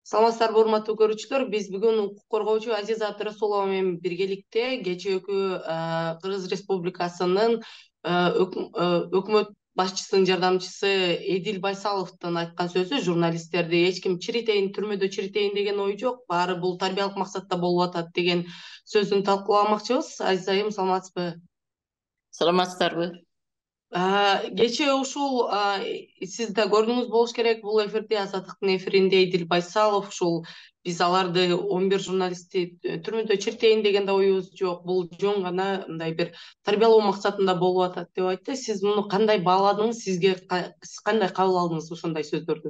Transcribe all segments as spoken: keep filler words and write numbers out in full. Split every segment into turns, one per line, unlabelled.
Саламатсыздарбы урматтуу көрүүчүлөр, биз бүгүн укук коргоочу Азиза Абдрасулова менен биргеликте кечээкү Кыргыз Республикасынын өкмөт башчысынын жардамчысы Эдил Байсаловдун айткан сөзү журналисттерди эч ким чиритейин, түрмөдө чиритейин деген ой жок, баары бул тарбиялык максатта болуп атат деген сөзүн талкууламакчыбыз. Азиза айым, саламатсызбы?
Саламатсыздарбы?
Кечээ ушул сиз да көрдүңүз болуш керек, бул эфирде, Азаттыктын эфиринде Эдил Байсалов ушул биз аларды он бир журналистти түрмөдө чиртейин деген да оюбуз жок, бул жөн гана мындай бир тарбиялоо максатында болуп атат деп айтты. Сиз муну кандай бааладыңыз? Сизге сиз кандай кабыл алдыңыз ошондой сөздөрдү?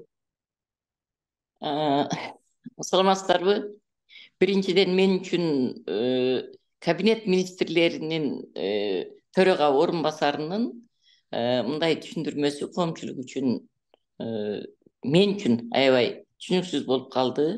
Саламатсыздарбы? Биринчиден мен үчүн кабинет министрлеринин төрага орун басарынын мындай түшүндүрмөсү коомчулук үчүн мен үчүн аябай түшүнүксүз болуп калды.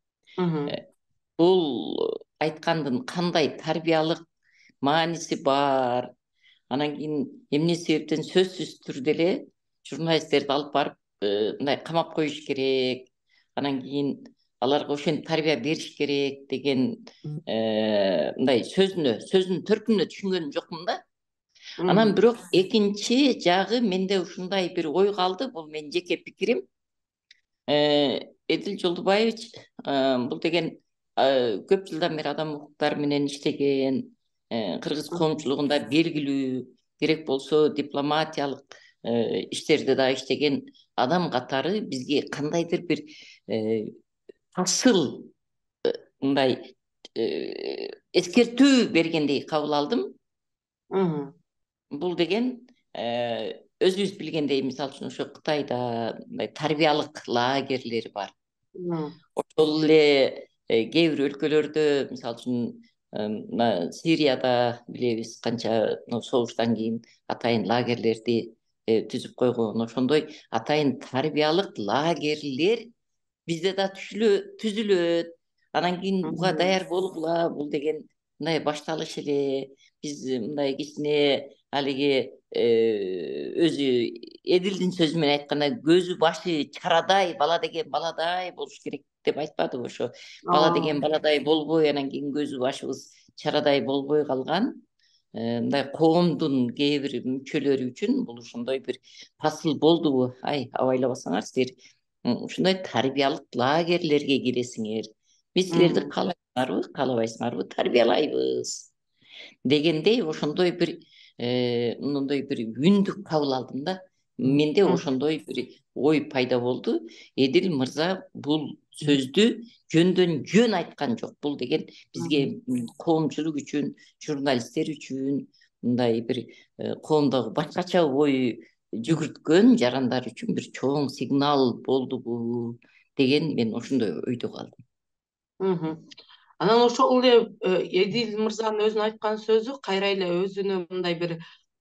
Бул айткандын кандай тарбиялык мааниси бар? Анан кийин эмне себептен сөзсүз түрдө эле журналисттерди алып барып мындай камап коюш керек, анан кийин аларга ошентип тарбия бериш керек деген мындай сөзүнө, сөзүнүн төркүнүнө түшүнгөн жокмун да. Анан бирок экинчи жагы менде ушундай бир ой калды, бул менин жеке пикирим. Эдил Жолдубаевич бул деген көп жылдан бери адам укуктары менен иштеген, кыргыз коомчулугунда белгилүү, керек болсо дипломатиялык иштерде да иштеген адам катары бизге кандайдыр бир асыл мындай эскертүү бергендей кабыл алдым. Бул деген өзүбүз билгендей, мисалы үчүн ошо Кытайда тарбиялык лагерлер бар. Ошол эле кээ бир өлкөлөрдө, мисалы үчүн Сирияда билебиз канча согуштан кийин атайын лагерлерди түзүп койгон. Ошондой атайын тарбиялык лагерлер бизде да түзүлөт. Анан кийин буга даяр болгула, бул деген мындай башталыш эле. Биз мындай кичине алиги өзү Эдилдин сөзү менен айтканда көзү башы чарадай бала деген баладай болуш керек деп айтпадыбы? Ошо бала деген баладай болбой, анан кийин көзү башыбыз чарадай болбой калган мындай коомдун кээ бир мүчөлөрү үчүн бул ошондой бир фасыл болдубу? Ай, абайлабасаңар силер ушундай тарбиялык лагерлерге киресиңер. Биз силерди каалайсыңарбы, каалабайсыңарбы, тарбиялайбыз дегендей ошондой бир мындай бир үндүк кабыл алдым да. Менде ошондой бир ой пайда болду. Эдил мырза бул сөздү жөндөн жөн айткан жок. Бул деген бизге коомчулук үчүн, журналисттер үчүн, мындай бир коомдогу башкача ой жүгүрткөн жарандар үчүн бир чоң сигнал болдубу деген мен ошондой ойдо калдым.
Анан ошол эле Эдил мырзанын өзүнүн айткан сөзү кайра эле өзүнө мындай бир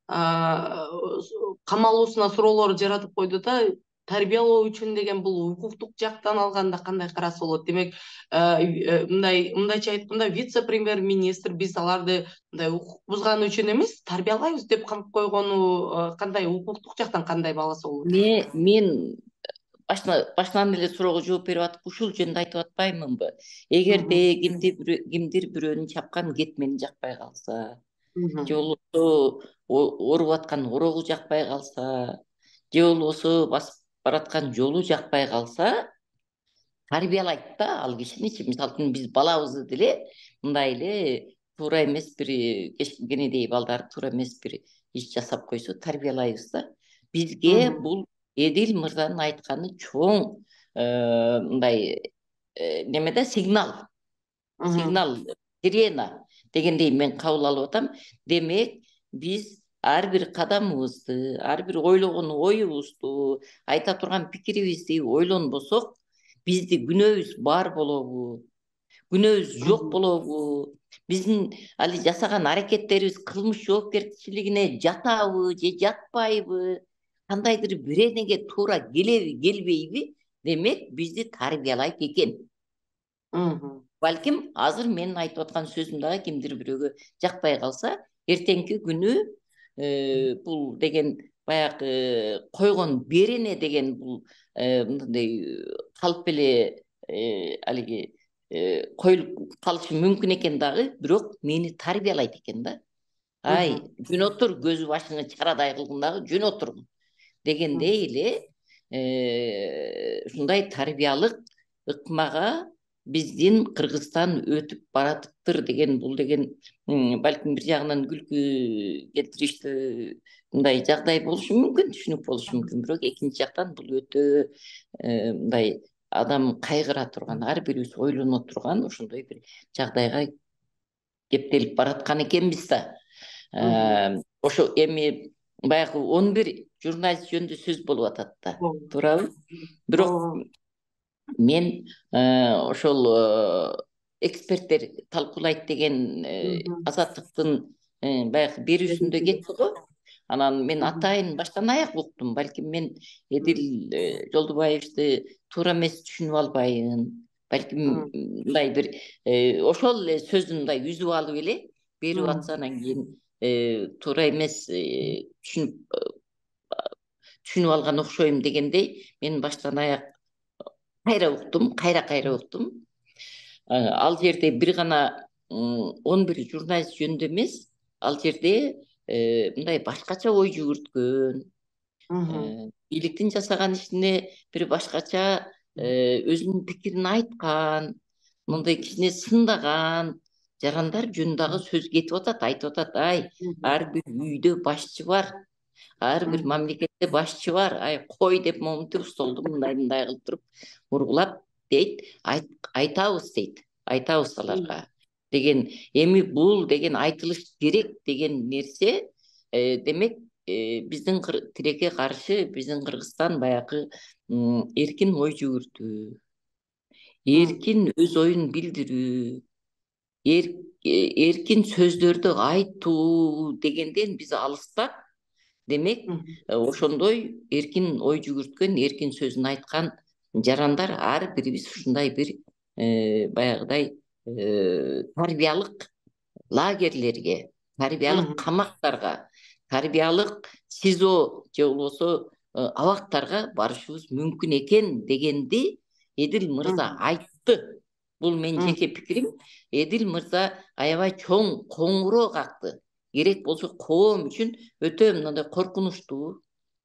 камалуусуна суроолор жаратып койду да. Тарбиялоо үчүн деген бул укуктук жактан алганда кандай караса болот? Демек, мындай мындайча айтканда, вице-премьер-министр биз аларды мындай укук бузган үчүн эмес, тарбиялайбыз деп камап койгону кандай, укуктук жактан кандай бааласа болот?
Мен башынан эле суроого жооп берип атып, ушул жөнүндө айтып атпаймынбы? Эгерде кимдир бирөөнүн чапкан кетмени жакпай калса, же болбосо оруп аткан орогу жакпай калса, же болбосо басып бараткан жолу жакпай калса, тарбиялайт да ал кишиничи. Мисалы үчүн биз балабызды деле мындай эле туура эмес бир кенедей балдар туура эмес бир иш жасап койсо тарбиялайбыз да. Бизге бул Эдил мырзанын айтканы чоң мындай неме да, сигнал. Сигнал, сирена дегендей мен кабыл алып атам. Демек, биз ар бир кадамыбызды, ар бир ойлогон оюбузду, айта турган пикирибизди ойлонбосок, бизди күнөөбүз бар болобу, күнөөбүз жок болобу, биздин али жасаган аракеттерибиз кылмыш жоопкерчилигине жатабы же жатпайбы, кандайдыр биренеге туура келеби келбейби, демек бизди тарбиялайт экен. Балким азыр менин айтып аткан сөзүм дагы кимдир бирөөгө жакпай калса, эртеңки күнү бул деген баягы койгон берене деген бул мындай калп эле алиги коюлуп калышы мүмкүн экен дагы, бирок мени тарбиялайт экен да. Ай, жөн отур, көзү башыңы чарадай кылгын дагы, жөн отургун дегендей эле ушундай тарбиялык ыкмага биздин Кыргызстан өтүп баратыптыр деген, бул деген балким бир жагынан күлкү келтириштүү мындай жагдай болушу мүмкүн, түшүнүк болушу мүмкүн, бирок экинчи жактан бул өтө мындай адам кайгыра турган, ар бирибиз ойлоно турган ошондой бир жагдайга кептелип бараткан экенбиз да. Ошо эми баягы он бир журналист жөнүндө сөз болуп атат да, туурабы? Бирок мен ошол эксперттер талкуулайт деген Азаттыктын баягы берүүсүндө кетти го. Анан мен атайын баштан аяк уктум. Балким мен Эдил Жолдубаевди туура эмес түшүнүп албайын. Балким мындай бир ошол эле сөзүн мындай үзүп алып эле берип атса, анан кийин туура эмес түшүнүп түшүнүп алган окшойм дегендей, мен баштан аяк кайра уктум, кайра-кайра уктум. Ал жерде бир гана он бир журналист жөнүндө эмес, ал жерде мындай башкача ой жүгүрткөн, бийликтин жасаган ишине бир башкача өзүнүн пикирин айткан, мындай кичине сындаган жарандар жөнүндө дагы сөз кетип атат, айтып атат. Ай, ар бир үйдө башчы бар, ар бир мамлекетте башчы бар. Ай, кой деп момунтип столду мындай мындай кылып туруп ургулап дейт, айтабыз дейт, айтабыз аларга деген. Эми бул деген айтылыш керек деген нерсе, демек биздин тилекке каршы биздин Кыргызстан баягы эркин ой жүгүртүү, эркин өз оюн билдирүү, эркин сөздөрдү айтуу дегенден биз алыстап, демек ошондой эркин ой жүгүрткөн, эркин сөзүн айткан жарандар ар бирибиз ушундай бир баягыдай тарбиялык лагерлерге, тарбиялык камактарга, тарбиялык СИЗО же болбосо абактарга барышыбыз мүмкүн экен дегенди Эдил мырза айтты. Бул менин жеке пикирим. Эдил мырза аябай чоң коңгуроо какты. Керек болсо коом үчүн өтө мындай коркунучтуу,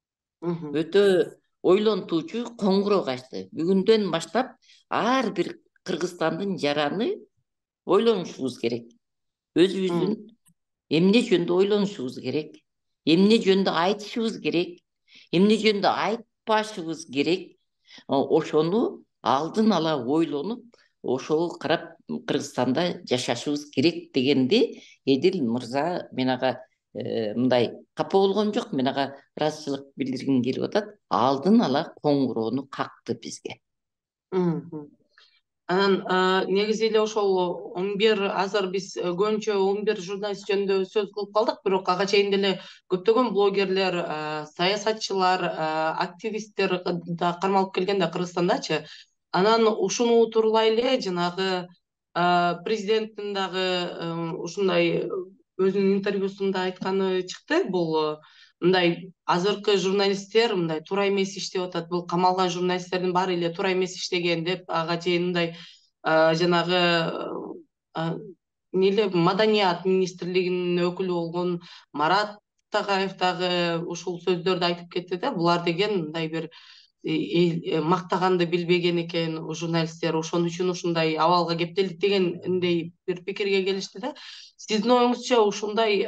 өтө ойлонтуучу коңгуроо качты. Бүгүндөн баштап ар бир Кыргызстандын жараны ойлонушубуз керек. Өзүбүздүн эмне жөнүндө ойлонушубуз керек, эмне жөнүндө айтышыбыз керек, эмне жөнүндө айтпашыбыз керек. Ошону алдын ала ойлонуп, ошого карап Кыргызстанда жашашыбыз керек дегенди Эдил мырза мен ага мындай капа болгон жок, мен ага ыраазычылык билдиргим келип атат. Алдын ала коңгуроону какты бизге.
Анан негизи эле ошол он бир, азыр биз көбүнчө он бир журналист жөнүндө сөз кылып калдык, бирок ага чейин деле көптөгөн блогерлер, саясатчылар, активисттер да кармалып келген да Кыргызстандачы. Анан ушуну тууралай эле жанагы президенттин дагы ушундай өзүнүн интервьюсунда айтканы чыкты. Бул мындай азыркы журналисттер мындай туура эмес иштеп атат, бул камалган журналисттердин баары эле туура эмес иштеген деп, ага чейин мындай жанагы эмне маданият министрлигинин өкүлү болгон Марат Тагаев дагы ушул сөздөрдү айтып кетти да. Булар деген мындай бир мактаганды билбеген экен журналисттер, ошон үчүн ушундай абалга кептелдик дегендей бир пикирге келишти да. Сиздин оюңузча ушундай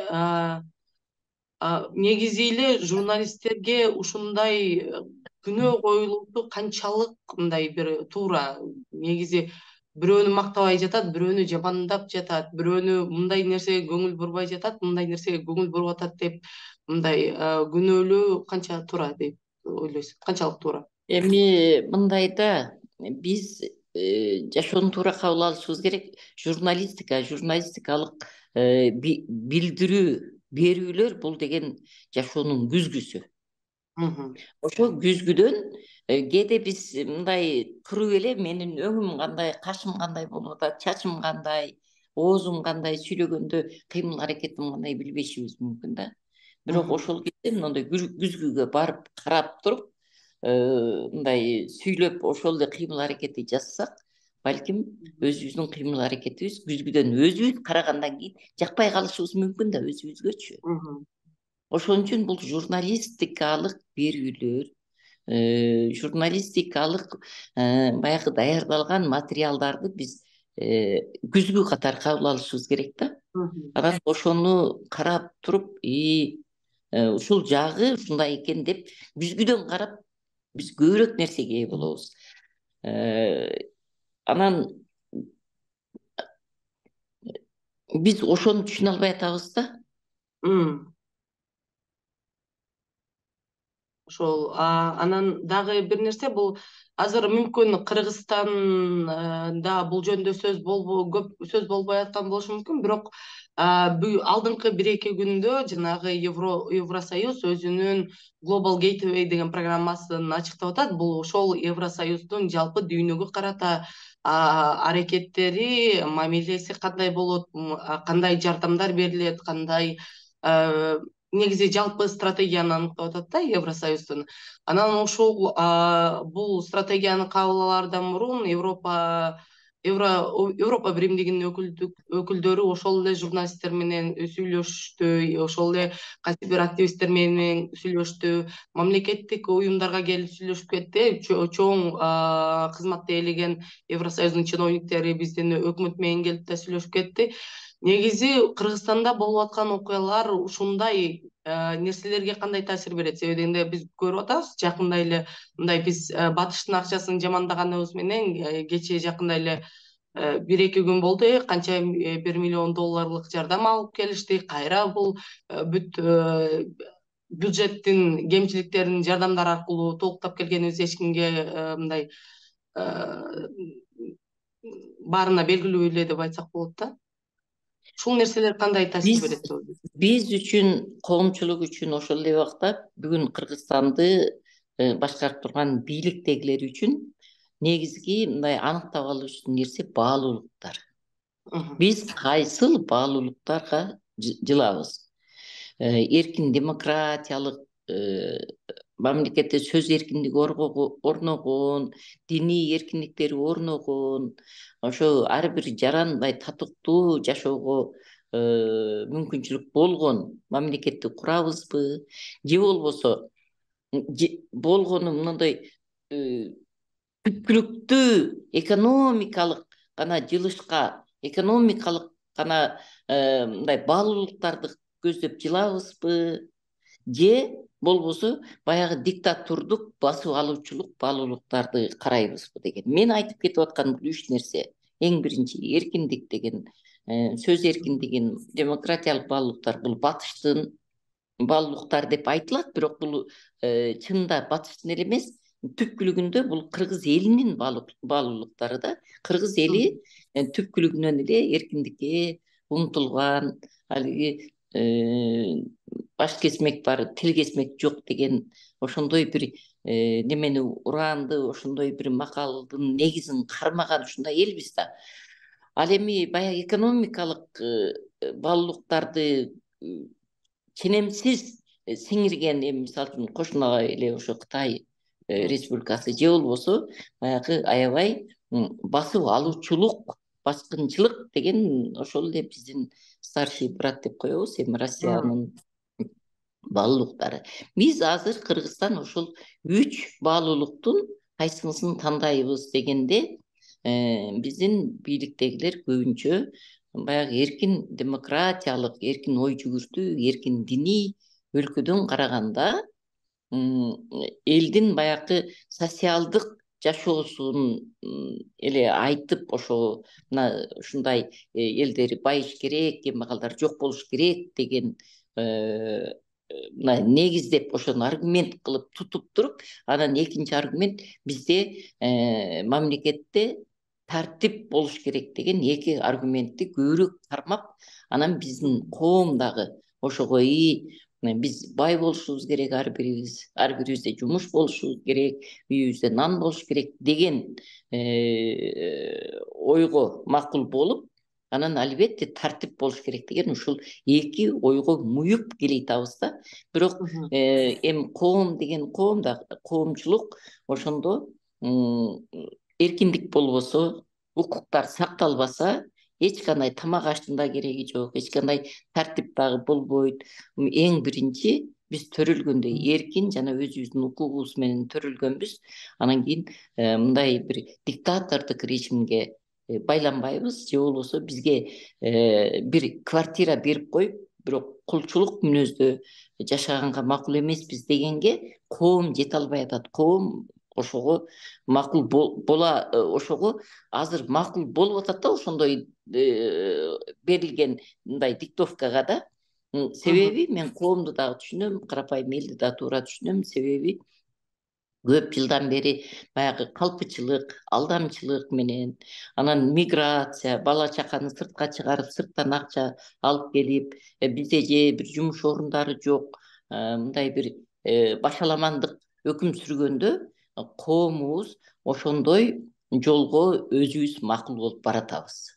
негизи эле журналисттерге ушундай күнөө коюлушу канчалык мындай бир туура? Негизи бирөөнү мактабай жатат, бирөөнү жамандап жатат, бирөөнү мындай нерсеге көңүл бурбай жатат, мындай нерсеге көңүл буруп атат деп мындай күнөөлөө канча туура деп ойлойсуз? Канчалык туура?
Эми мындай да, биз жашоону туура кабыл алышыбыз керек. Журналистика, журналистикалык билдирүү берүүлөр бул деген жашоонун күзгүсү. Ошо күзгүдөн кээде биз мындай туруп эле менин өңүм кандай, кашым кандай болуп атат, чачым кандай, оозум кандай, сүйлөгөндө кыймыл аракетим кандай билбешибиз мүмкүн да. Бирок ошол кезде мындай күзгүгө барып карап туруп, мындай сүйлөп ошол эле кыймыл аракетти жасасак, балким өзүбүздүн кыймыл аракетибиз күзгүдөн өзүбүз карагандан кийин жакпай калышыбыз мүмкүн да өзүбүзгөчү. Ошон үчүн бул журналистикалык берүүлөр, журналистикалык баягы даярдалган материалдарды биз күзгү катары кабыл алышыбыз керек да. Анан ошону карап туруп, и ушул жагы ушундай экен деп күзгүдөн карап биз көбүрөөк нерсеге ээ болобуз. Анан биз ошону түшүнө албай атабыз да.
Ошол анан дагы бир нерсе, бул азыр мүмкүн Кыргызстанда бул жөнүндө сөз болбой көп сөз болбой аткан болушу мүмкүн, бирок алдыңкы бир эки күндө жанагы Евросоюз өзүнүн Global Gateway деген программасын ачыктап атат. Бул ошол Евросоюздун жалпы дүйнөгө карата аракеттери, мамилеси кандай болот, кандай жардамдар берилет, кандай негизи жалпы стратегияны аныктап атат да Евросоюздун. Анан ошол бул стратегияны кабыл алаардан мурун Европа Европа биримдигинин өкүлдөрү ошол эле журналисттер менен сүйлөштү, ошол эле кайсы бир активисттер менен сүйлөштү, мамлекеттик уюмдарга келип сүйлөшүп кетти. Чоң кызматты ээлеген Евросоюздун чиновниктери биздин өкмөт менен келип да сүйлөшүп кетти. Негизи Кыргызстанда болуп аткан окуялар ушундай нерселерге кандай таасир берет? Себеби дегенде биз көрүп атабыз, жакында эле мындай биз батыштын акчасын жамандаганыбыз менен кечээ жакында эле бир эки күн болду, канча бир миллион долларлык жардам алып келишти. Кайра бул бүт бюджеттин кемчиликтерин жардамдар аркылуу толуктап келгенибиз эч кимге мындай баарына белгилүү эле деп айтсак болот да. Ушул нерселер кандай таасир берет?
Биз үчүн, коомчулук үчүн ошол эле убакта бүгүн Кыргызстанды башкарып турган бийликтегилер үчүн негизги мындай аныктап алуучу нерсе баалуулуктар. Биз кайсыл баалуулуктарга жылабыз? Эркин демократиялык мамлекетте сөз эркиндиги орногон, диний эркиндиктери орногон, ошо ар бир жаранбай татыктуу жашоого мүмкүнчүлүк болгон мамлекетти курабызбы, же болбосо болгону мындай түпкүлүктүү экономикалык гана жылышка, экономикалык гана мындай баалуулуктарды көздөп жылабызбы, же болбосо баягы диктатурдук басып алуучулук баалуулуктарды карайбызбы деген. Мен айтып кетип аткан бул үч нерсе. Эң биринчи эркиндик деген, сөз эркиндигин, демократиялык баалуулуктар бул батыштын баалуулуктары деп айтылат, бирок бул чынында батыштын эле эмес, түпкүлүгүндө бул кыргыз элинин баалуулуктары да. Кыргыз эли түпкүлүгүнөн эле эркиндикке умтулган, алиги баш кесмек бар, тил кесмек жок деген ошондой бир немени ураанды, ошондой бир макалдын негизин кармаган ушундай элбиз да. Ал эми баягы экономикалык баалуулуктарды ченемсиз сиңирген, эми мисалы үчүн кошуна эле ошо Кытай республикасы, же болбосо баягы аябай басып алуучулук, баскынчылык деген ошол эле биздин старший брат деп коебуз, эми Россиянын баалуулуктары. Биз азыр Кыргызстан ошол үч баалуулуктун кайсынысын тандайбыз дегенде, биздин бийликтегилер көбүнчө баягы эркин демократиялык, эркин ой жүгүртүү, эркин диний өлкөдөн караганда элдин баягы социалдык жашоосун эле айтып, ошо мына ушундай элдер байыш керек, кембагалдар жок болуш керек деген мына негиздеп ошону аргумент кылып тутуп туруп, анан экинчи аргумент бизде мамлекетте тартип болуш керек деген эки аргументти көбүрөөк кармап, анан биздин коом дагы ошого и биз бай болушубуз керек, ар бирибиз, ар бирибизде жумуш болушу керек, үйүбүздө нан болуш керек деген ойго макул болуп, анан албетте тартип болуш керек деген ушул эки ойго муюп келейтабыз да. Бирок эми коом деген коомда, коомчулук ошондо эркиндик болбосо, укуктар сакталбаса эч кандай тамак аштын да кереги жок, эч кандай тартип дагы болбойт. Эң биринчи биз төрөлгөндө эркин жана өзүбүздүн укугубуз менен төрөлгөнбүз. Анан кийин мындай бир диктатордук режимге байланбайбыз, же болбосо бизге бир квартира берип коюп, бирок кулчулук мүнөздө жашаганга макул эмеспиз дегенге коом жете албай атат. Коом ошого макул бола, ошого азыр макул болуп атат да, ошондой берилген мындай диктовкага да. Себеби мен коомду дагы түшүнөм, карапайым элди да туура түшүнөм. Себеби көп жылдан бери баягы калпычылык, алдамчылык менен, анан миграция, бала чаканы сыртка чыгарып, сырттан акча алып келип, бизде же бир жумуш орундары жок, мындай бир башаламандык өкүм сүргөндө коомубуз ошондой жолго өзүбүз макул болуп баратабыз.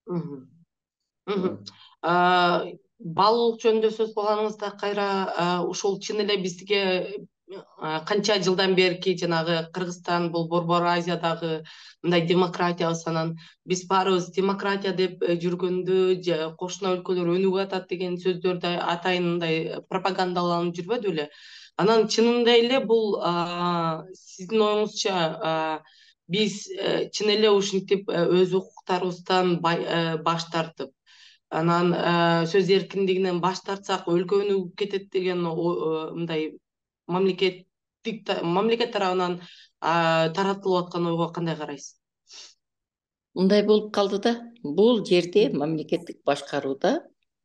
Баалуулук жөнүндө сөз кылганыңызда кайра ушул чын эле бизге канча жылдан берки жанагы Кыргызстан бул Борбор Азиядагы мындай демократиябыз, анан биз баарыбыз демократия деп жүргөндө же кошуна өлкөлөр өнүгүп атат деген сөздөрдү атайын мындай пропагандаланып жүрбөдү беле? Анан чынында эле бул сиздин оюңузча биз чын эле ушинтип өз укуктарыбыздан баш тартып, анан сөз эркиндигинен баш тартсак өлкө өнүгүп кетет деген мындай мамлекеттик мамлекет тарабынан таратылып аткан ойго кандай карайсыз?
Мындай болуп калды да. Бул жерде мамлекеттик башкарууда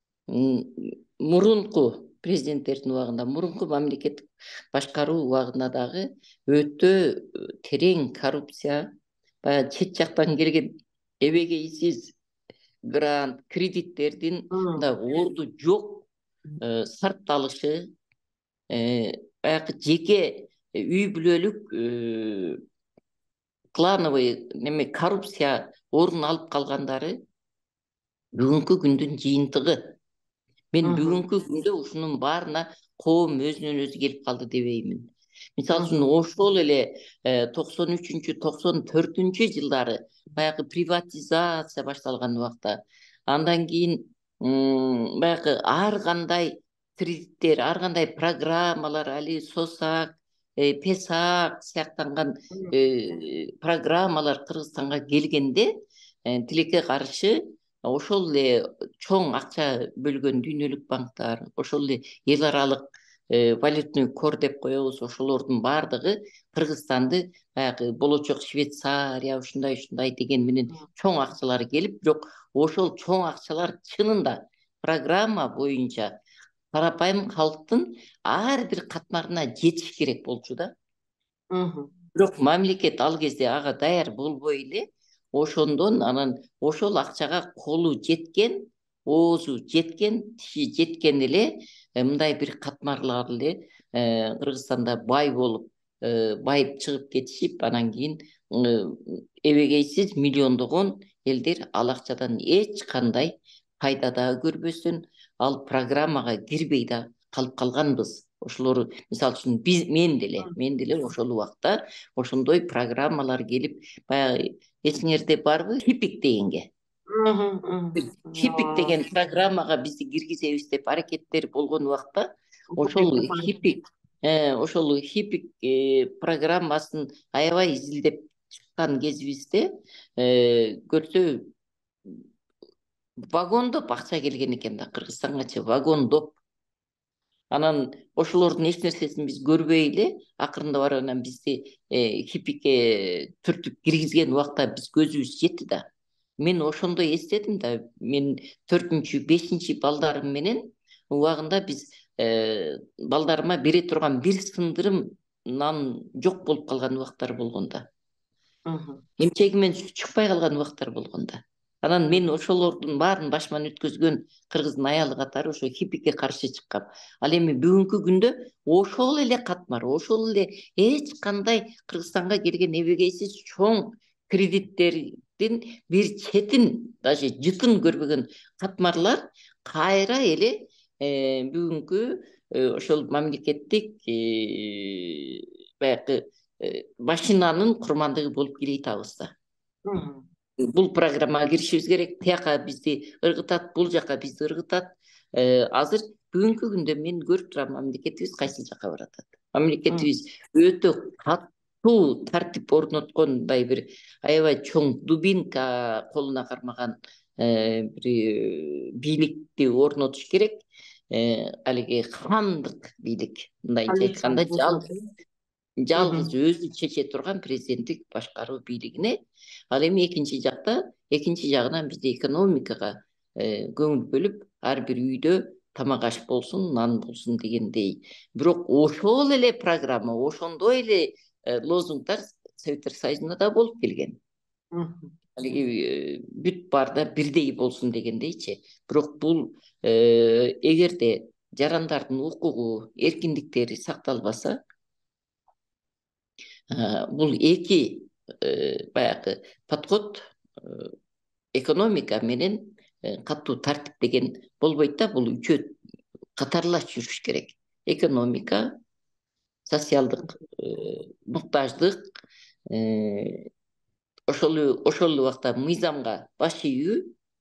мурунку президенттердин убагында, мурунку мамлекеттик башкаруу убагында дагы өтө терең коррупция, баягы чет жактан келген эбегейсиз грант, кредиттердин мындай орду жок сарпталышы, баягы жеке үй бүлөлүк клановый неме коррупция орун алып калгандары бүгүнкү күндүн жыйынтыгы. Мен бүгүнкү күндө ушунун баарына коом өзүнөн өзү келип калды дебеймин. Мисалы үчүн ошол эле токсон үчүнчү токсон төртүнчү жылдары баягы приватизация башталган убакта, андан кийин баягы ар кандай кредиттер, ар кандай программалар, али СОСАК, ПЕСАК сыяктанган программалар Кыргызстанга келгенде тилекке каршы ошол эле чоң акча бөлгөн дүйнөлүк банктар, ошол эле эл аралык валютный кор деп коебуз, ошолордун баардыгы Кыргызстанды баягы болочок Швейцария ушундай ушундай деген менен чоң акчалар келип, бирок ошол чоң акчалар чынында программа боюнча карапайым халктын ар бир катмарына жетиш керек болчу да. Бирок мамлекет ал кезде ага даяр болбой эле, ошондон анан ошол акчага колу жеткен, оозу жеткен, тиши жеткен эле мындай бир катмарлар эле Кыргызстанда бай болуп, байып чыгып кетишип, анан кийин эбегейсиз миллиондогон элдер ал акчадан эч кандай пайда да көрбөстөн ал программага кирбей да калып калганбыз. Ошолор мисалы үчүн биз мен деле, мен деле ошол убакта ошондой программалар келип, баягы эсиңерде барбы Хипик дегенге? Хипик деген программага бизди киргизебиз деп аракеттер болгон убакта, ошол Хипик, ошол Хипик программасын аябай изилдеп чыккан кезибизде көрсө вагондоп акча келген экен да, Кыргызстангачы вагондоп. Анан ошолордун эч нерсесин биз көрбөй эле, акырында барып анан бизди Хипикке түртүп киргизген убакта биз көзүбүз жетти да. Мен ошондой эстедим да, мен төртүнчү, бешинчи балдарым менен убагында биз балдарыма бере турган бир сындырым нан жок болуп калган убактар болгонда. Эмчеги мен чыкпай калган убактар болгонда. Анан мен ошолордун баарын башыман өткөзгөн кыргыздын аялы катары ошо Хипикке каршы чыккам. Ал эми бүгүнкү күндө ошол эле катмар, ошол эле эч кандай Кыргызстанга келген эбегейсиз чоң кредиттердин бир четин, даже жытын көрбөгөн катмарлар кайра эле бүгүнкү ошол мамлекеттик баягы машинанын курмандыгы болуп келе атабыз да. бул программага киришибиз керек. Тияка бизди ыргытат, бул жака бизди ыргытат. Азыр бүгүнкү күндө мен көрүп турам, мамлекетибиз кайсыл жака баратат. Мамлекетибиз өтө катуу тартип орноткон, мындай бир аябай чоң дубинка колуна кармаган бир бийликти орнотуш керек. Алиги хандык бийлик, мындайча айтканда жалгыз жалгыз өзү чече турган президенттик башкаруу бийлигине. Ал эми экинчи жакта, экинчи жагынан бизде экономикага көңүл бөлүп, ар бир үйдө тамак аш болсун, нан болсун дегендей. Бирок ошол эле программа, ошондой эле лозунгдар Советтер Союзунда да болуп келген. Алиги бүт баарда бирдей болсун дегендейчи. Бирок бул эгерде жарандардын укугу, эркиндиктери сакталбаса, бул эки баягы подход, экономика менен катуу тартип деген болбойт да, бул үчөө катарлаш жүрүш керек. Экономика, социалдык муктаждык, ошол ошол убакта мыйзамга баш ийүү,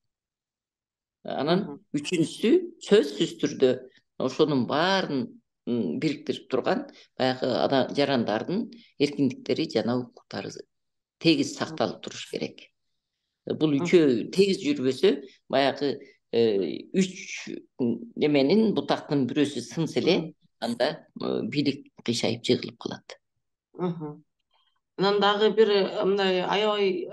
анан үчүнчүсү сөзсүз түрдө ошонун баарын бириктирип турган баягы жарандардын эркиндиктери жана укуктары тегиз сакталып туруш керек. Бул үчөө тегиз жүрбөсө, баягы үч неменин бутактын бирөөсү сынса эле, анда бийлик кыйшайып жыгылып калат.
Анан дагы бир мындай аябай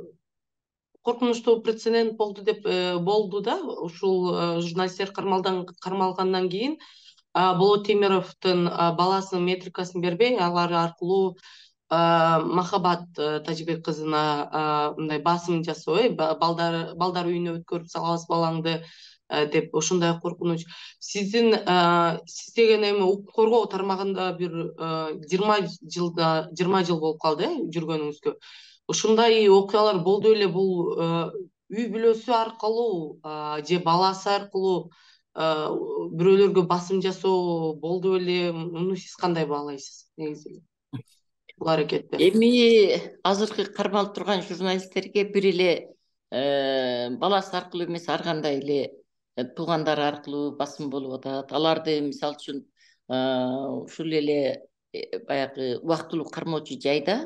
коркунучтуу прецедент болду деп болду да, ушул журналисттер кармалгандан кийин Болот Темировдун баласынын метрикасын бербей, алар аркылуу Махабат Тажибек кызына мындай басым жасоо, балдар балдар үйүнө өткөрүп салабыз балаңды деп ошондой коркунуч. Сиздин сиз деген эми укук коргоо тармагында бир жыйырма жылда жыйырма жыл болуп калды э жүргөнүңүзгө. Ушундай окуялар болду эле, бул үй бүлөсү аркылуу же баласы аркылуу бирөөлөргө басым жасоо болду эле. Муну сиз кандай баалайсыз негизи бул аракетти?
Эми азыркы кармалып турган журналисттерге бир эле баласы аркылуу эмес, ар кандай эле туугандары аркылуу басым болуп атат. Аларды мисалы үчүн ушул эле баягы убактылуу кармоочу жайда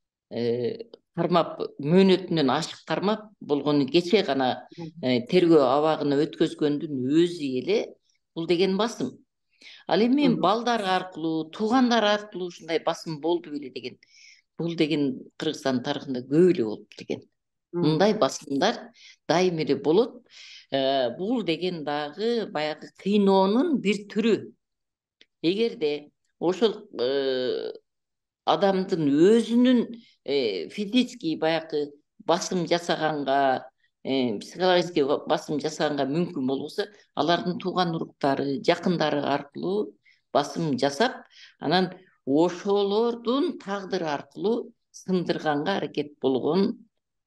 кармап, мөөнөтүнөн ашык кармап болгону кече гана тергөө абагына өткөзгөндүн өзү эле бул деген басым. Ал эми балдары аркылуу, туугандары аркылуу ушундай басым болду беле деген, бул деген Кыргызстан тарыхында көп эле болуп келген. Мындай басымдар дайым эле болот. Бул деген дагы баягы кыйноонун бир түрү. Эгерде ошол адамдын өзүнүн физический баягы басым жасаганга, психологический басым жасаганга мүмкүн болбосо, алардын тууган уруктары, жакындары аркылуу басым жасап, анан ошолордун тагдыры аркылуу сындырганга аракет болгон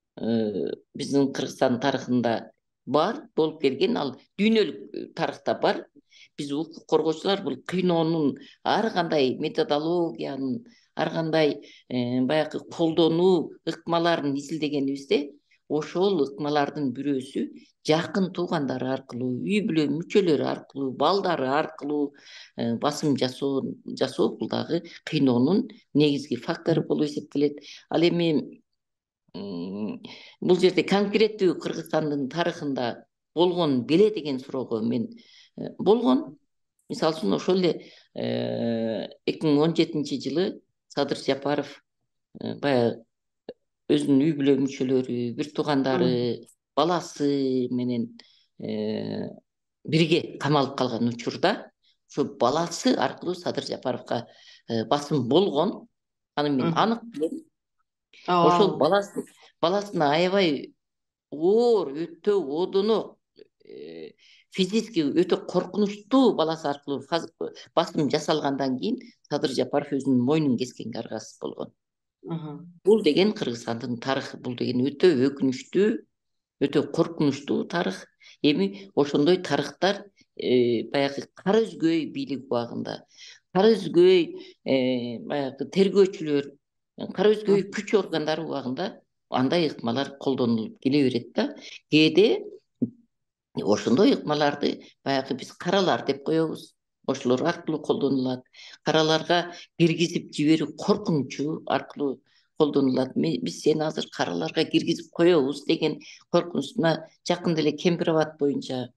биздин Кыргызстан тарыхында бар, болуп келген, ал дүйнөлүк тарыхта бар. Биз укук коргоочулар бул кыйноонун ар кандай методологиянын, ар кандай баягы колдонуу ыкмаларын изилдегенибизде, ошол ыкмалардын бирөөсү жакын туугандары аркылуу, үй бүлө мүчөлөрү аркылуу, балдары аркылуу басым жасоо жасоо бул дагы кыйноонун негизги фактору болуп эсептелет. Ал эми бул жерде конкреттүү Кыргызстандын тарыхында болгон беле деген суроого мен болгон. Мисалы үчүн ошол эле эки миң он жетинчи жылы Садыр Жапаров баягы өзүнүн үй бүлө мүчөлөрү, бир туугандары, баласы менен бирге камалып калган учурда, ошо баласы аркылуу Садыр Жапаровго басым болгон. Аны мен анык билем. Ошол баласы баласына аябай оор, өтө одоно, физически өтө коркунучтуу баласы аркылуу басым жасалгандан кийин Садыр Жапаров өзүнүн мойнун кескенге аргасыз болгон. Бул деген Кыргызстандын тарыхы, бул деген өтө өкүнүчтүү, өтө коркунучтуу тарых. Эми ошондой тарыхтар баягы Кара Өзгөй бийлик убагында, Кара Өзгөй баягы тергөөчүлөр, Кара Өзгөй күч органдары убагында андай ыкмалар колдонулуп келе берет да. Кээде ошондой ыкмаларды баягы биз каралар деп коебуз. Ошолор аркылуу колдонулат. Караларга киргизип жиберүү коркунучу аркылуу колдонулат. Биз сени азыр караларга киргизип коебуз деген коркунучуна жакында деле Кемпирабад боюнча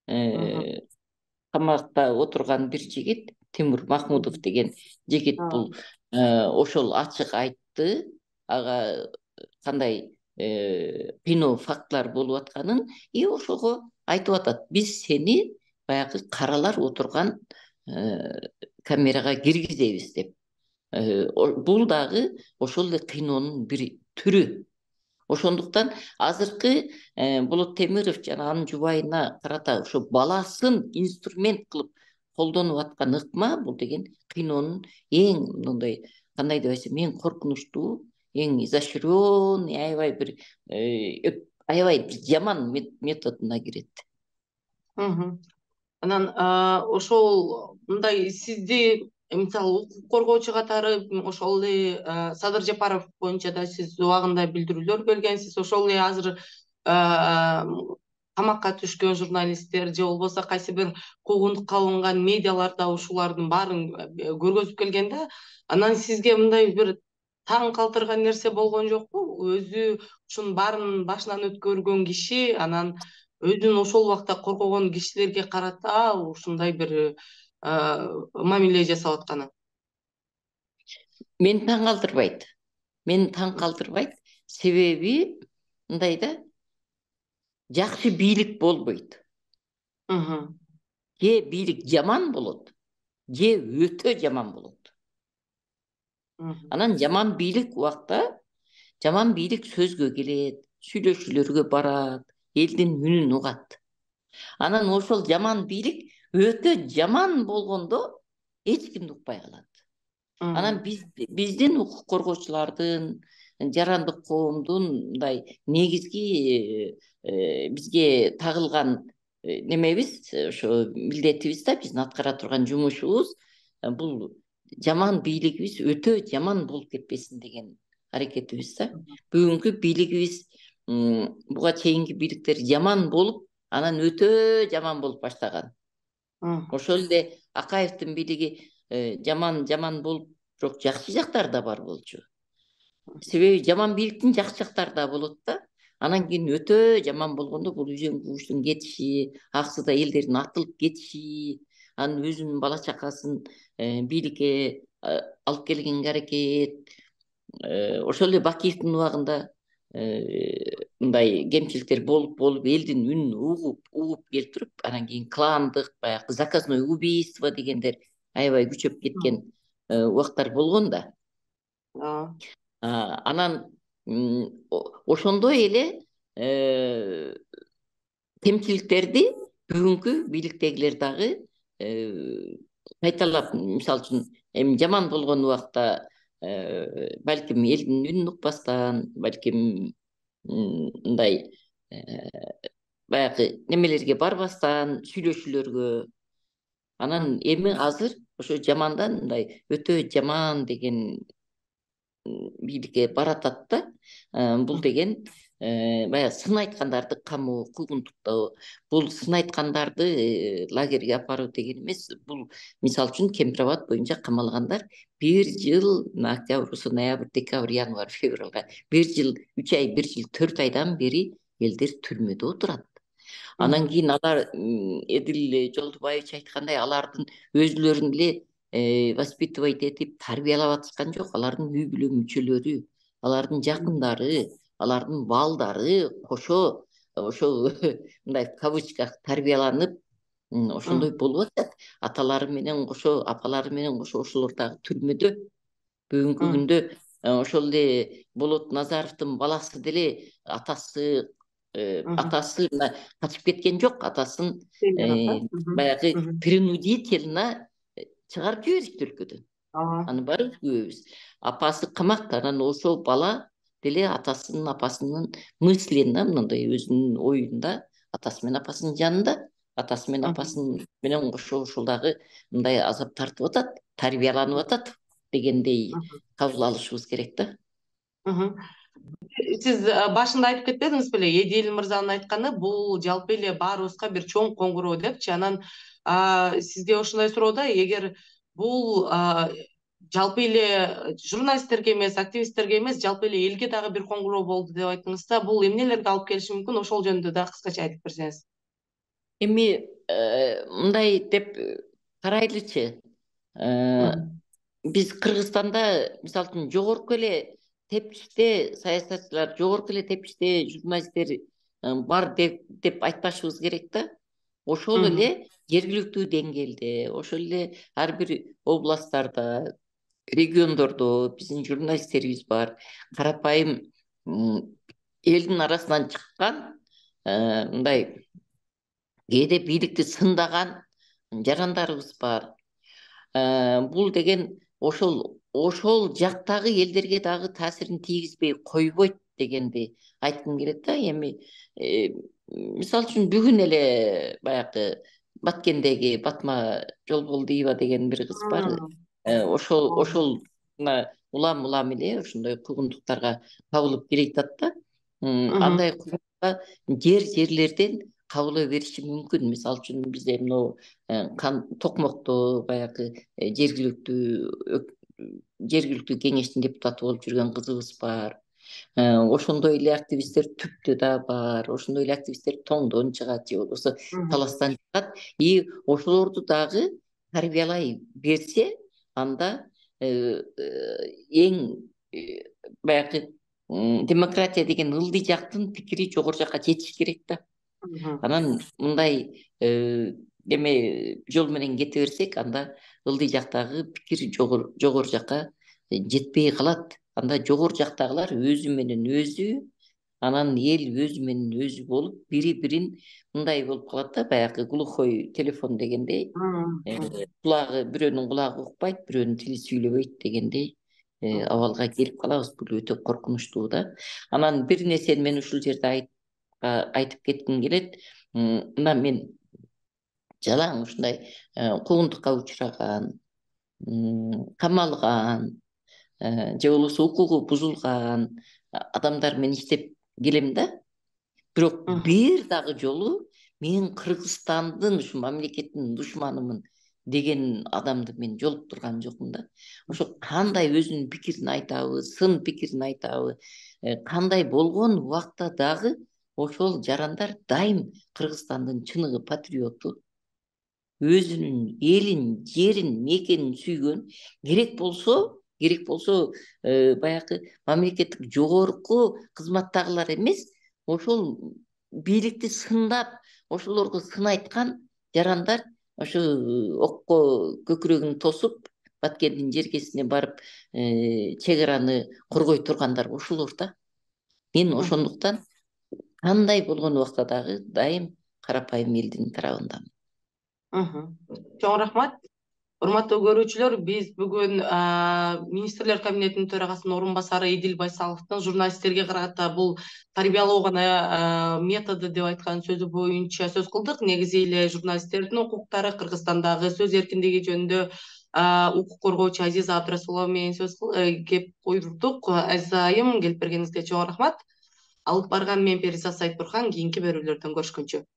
камакта отурган бир жигит, Тимур Махмудов деген жигит бул ошол ачык айтты. Ага кандай кыйноо фактылар болуп атканын и ошого айтып атат. Биз сени баягы каралар отурган камерага киргизебиз деп. Бул дагы ошол эле кыйноонун бир түрү. Ошондуктан азыркы Болот Темиров жана анын жубайына карата ошо баласын инструмент кылып колдонуп аткан ыкма бул деген кыйноонун эң мындай кандай деп айтсам эң коркунучтуу, эң изощрённый, аябай бир аябай бир жаман методуна кирет.
Анан ошол мындай сизди мисалы укук коргоочу катары ошол эле Садыр Жапаров боюнча да сиз убагында билдирүүлөр бергенсиз. Ошол эле азыр камакка түшкөн журналисттер же болбосо кайсы бир куугунтукка алынган медиалар да ушулардын баарын көргөзүп келген да. Анан сизге мындай бир таң калтырган нерсе болгон жокпу? Өзү ушунун баарын башынан өткөргөн киши, анан өзүн ошол убакта коргогон кишилерге карата ушундай бир мамиле жасап атканы.
Мен таң калтырбайт. Мен таң калтырбайт. Себеби мындай да, жакшы бийлик болбойт. Же бийлик жаман болот, же өтө жаман болот. Анан жаман бийлик убакта, жаман бийлик сөзгө келет, сүйлөшүүлөргө барат, элдин үнүн угат. Анан ошол жаман бийлик өтө жаман болгондо эч кимди укпай калат. Анан биз биздин укук коргоочулардын, жарандык коомдун мындай негизги бизге тагылган немебиз, ошо милдетибиз да, биздин аткара турган жумушубуз бул жаман бийлигибиз өтө жаман болуп кетпесин деген аракетибиз да. Бүгүнкү бийлигибиз буга чейинки бийликтер жаман болуп, анан өтө жаман болуп баштаган. Ошол эле Акаевдин бийлиги жаман жаман болуп, бирок жакшы жактары да бар болчу. Себеби жаман бийликтин жакшы жактары да болот да. Анан кийин өтө жаман болгондо бул үзөң кууштун кетиши, аксыда элдердин атылып кетиши, анын өзүнүн бала чакасын бийликке алып келгенге аракет. Ошол эле Бакиевдин убагында мындай кемчиликтер болуп болуп элдин үнүн угуп угуп келтирип, анан кийин кландык, баягы заказное убийство дегендер аябай күчөп кеткен убактар болгон да. Анан ошондой эле кемчиликтерди бүгүнкү бийликтегилер дагы кайталап, мисалы үчүн эми жаман болгон убакта балким элдин үнүн укпастан, балким мындай баягы немелерге барбастан, сүйлөшүүлөргө. Анан эми азыр ошо жамандан мындай өтө жаман деген бийликке баратат да. Бул деген баягы сын айткандарды камоо, куугунтуктоо, бул сын айткандарды лагерге апаруу деген эмес. Бул мисалы үчүн Кемпирабад боюнча камалгандар бир жыл, октябрь, ноябрь, декабрь, январь, февралга бир жыл, үч ай, бир жыл, төрт айдан бери элдер түрмөдө отурат. Анан кийин алар Эдил Жолдубаевич айткандай, алардын өзүлөрүн эле воспитывать этип тарбиялап атышкан жок. Алардын үй бүлө мүчөлөрү, алардын жакындары, алардын балдары кошо ошо мындай в кавычках тарбияланып, ошондой болуп атат. Аталары менен кошо, апалары менен кошо ошолор дагы түрмөдө. Бүгүнкү күндө ошол эле Болот Назаровдун баласы деле атасы атасы качып кеткен жок, атасын баягы принудительно чыгарып жиберишти өлкөдөн. Аны баарыбыз күбөбүз. Апасы камакта, анан ошол бала деле атасынын, апасынын мысленно, мындай өзүнүн оюнда атасы менен апасынын жанында, атасы менен апасынын менен кошо ошол дагы мындай азап тартып атат, тарбияланып атат дегендей кабыл алышыбыз керек да.
Сиз башында айтып кетпедиңиз беле, Эдил мырзанын айтканы бул жалпы эле баарыбызга бир чоң коңгуроо депчи. Анан сизге ошондой суроода, эгер бул жалпы эле журналисттерге эмес, активисттерге эмес, жалпы эле элге дагы бир коңгуроо болду деп айттыңызда, бул эмнелерге алып келиши мүмкүн? Ошол жөнүндө да кыскача айтып берсеңиз.
Эми мындай деп карайлычы. Биз Кыргызстанда мисалы үчүн жогорку эле тепкичте саясатчылар, жогорку эле тепкичте журналисттер бар деп деп айтпашыбыз керек да. Ошол эле жергиликтүү деңгээлде, ошол эле ар бир областтарда, региондордо биздин журналисттерибиз бар. Карапайым элдин арасынан чыккан мындай кээде бийликти сындаган жарандарыбыз бар. Бул деген ошол ошол жактагы элдерге дагы таасирин тийгизбей койбойт дегенди айткым келет да. Эми мисалы үчүн бүгүн эле баягы Баткендеги Батма Жолболдиева деген бир кыз бар. Ошол ошол улам улам эле ошондой куугунтуктарга кабылып келе жатат да. Андай куугунтукка жер жерлерден кабыла бериши мүмкүн. Мисалы үчүн бизде мына Токмокто баягы жергиликтүү жергиликтүү кеңештин депутаты болуп жүргөн кызыбыз бар. Ошондой эле активисттер Түптө да бар. Ошондой эле активисттер Тоңдон чыгат, же болбосо Таластан чыгат. И ошолорду дагы тарбиялай берсе, анда эң баягы демократия деген ылдый жактын пикири жогору жакка жетиш керек да. Анан мындай эме жол менен кете берсек, анда ылдый жактагы пикир жогору жакка жетпей калат. Анда жогору жактагылар өзү менен өзү, анан эл өзү менен өзү болуп, бири бирин мындай болуп калат да, баягы глухой телефон дегендей. Кулагы бирөөнүн кулагы укпайт, бирөөнүн тили сүйлөбөйт дегендей абалга келип калабыз. Бул өтө коркунучтуу да. Анан бир нерсени мен ушул жерде айтып кетким келет. Мына мен жалаң ушундай куугунтукка учураган, камалган, же болбосо укугу бузулган адамдар менен иштеп келем да. Бирок бир дагы жолу мен Кыргызстандын ушу мамлекеттин душманымын деген адамды мен жолуктурган жокмун да. Ошо кандай өзүнүн пикирин айтабы, сын пикирин айтабы, кандай болгон убакта дагы ошол жарандар дайым Кыргызстандын чыныгы патриоту, өзүнүн элин, жерин, мекенин сүйгөн, керек болсо, керек болсо баягы мамлекеттик жогорку кызматтагылар эмес, ошол бийликти сындап, ошолорго сын айткан жарандар ошо окко көкүрөгүн тосуп, Баткендин жергесине барып чек араны коргой тургандар ошолор да. Мен ошондуктан кандай болгон убакта дагы дайым карапайым элдин тарабындамын.
Чоң рахмат. Урматтуу көрүүчүлөр, биз бүгүн министрлер кабинетинин төрагасынын орун басары Эдил Байсаловдун журналисттерге карата бул тарбиялоо гана методу деп айткан сөзү боюнча сөз кылдык. Негизи эле журналисттердин укуктары, Кыргызстандагы сөз эркиндиги жөнүндө укук коргоочу Азиза Абдрасулова менен сөз кеп койдук. Азиза айым, келип бергениңизге чоң рахмат. Алып барган мен Перизат Сайтбурхан, кийинки берүүлөрдөн көрүшкөнчө.